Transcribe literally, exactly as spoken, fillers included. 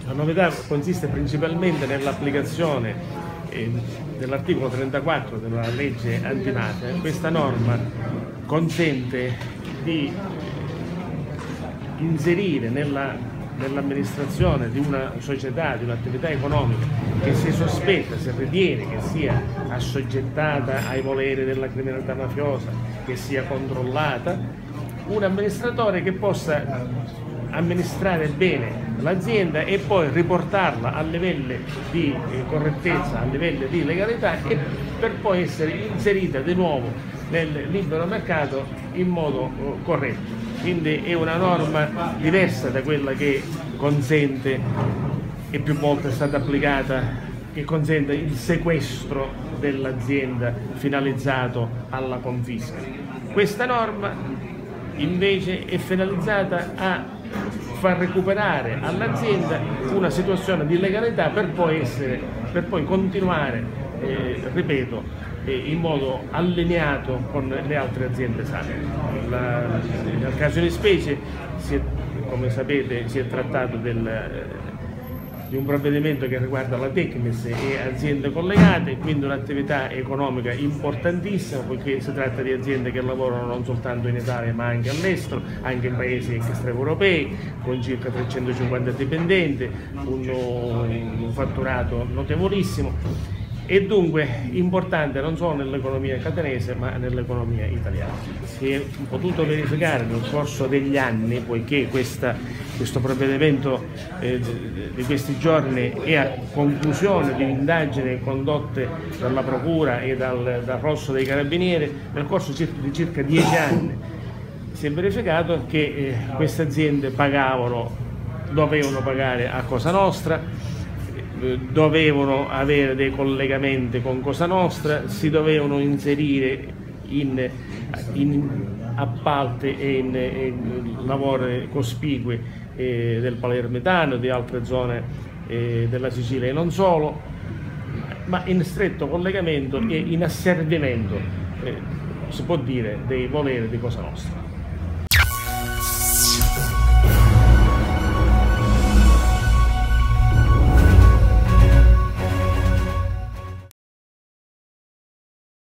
La novità consiste principalmente nell'applicazione eh, dell'articolo trentaquattro della legge antimafia. Questa norma consente di inserire nella, nell'amministrazione di una società, di un'attività economica che si sospetta, si ritiene che sia assoggettata ai voleri della criminalità mafiosa, che sia controllata, un amministratore che possa amministrare bene l'azienda e poi riportarla a livelli di correttezza, a livelli di legalità, e per poi essere inserita di nuovo nel libero mercato in modo corretto. Quindi è una norma diversa da quella che consente, e più volte è stata applicata, che consente il sequestro dell'azienda finalizzato alla confisca. Questa norma invece è finalizzata a far recuperare all'azienda una situazione di legalità per poi, essere, per poi continuare, eh, ripeto, eh, in modo allineato con le altre aziende sane. La, nel caso di specie, si è, come sapete, si è trattato del, di un provvedimento che riguarda la Tecnis e aziende collegate, quindi un'attività economica importantissima, poiché si tratta di aziende che lavorano non soltanto in Italia ma anche all'estero, anche in paesi extraeuropei, con circa trecentocinquanta dipendenti, un, un fatturato notevolissimo, e dunque importante non solo nell'economia catanese ma nell'economia italiana. Si è potuto verificare nel corso degli anni, poiché questa, questo provvedimento eh, di questi giorni è a conclusione di indagini condotte dalla Procura e dal, dal Rosso dei Carabinieri, nel corso di circa dieci anni si è verificato che eh, queste aziende pagavano, dovevano pagare a Cosa Nostra, dovevano avere dei collegamenti con Cosa Nostra, si dovevano inserire in, in appalti e in, in lavori cospicui eh, del Palermitano, di altre zone eh, della Sicilia e non solo, ma in stretto collegamento e in asservimento, eh, si può dire, dei voleri di Cosa Nostra.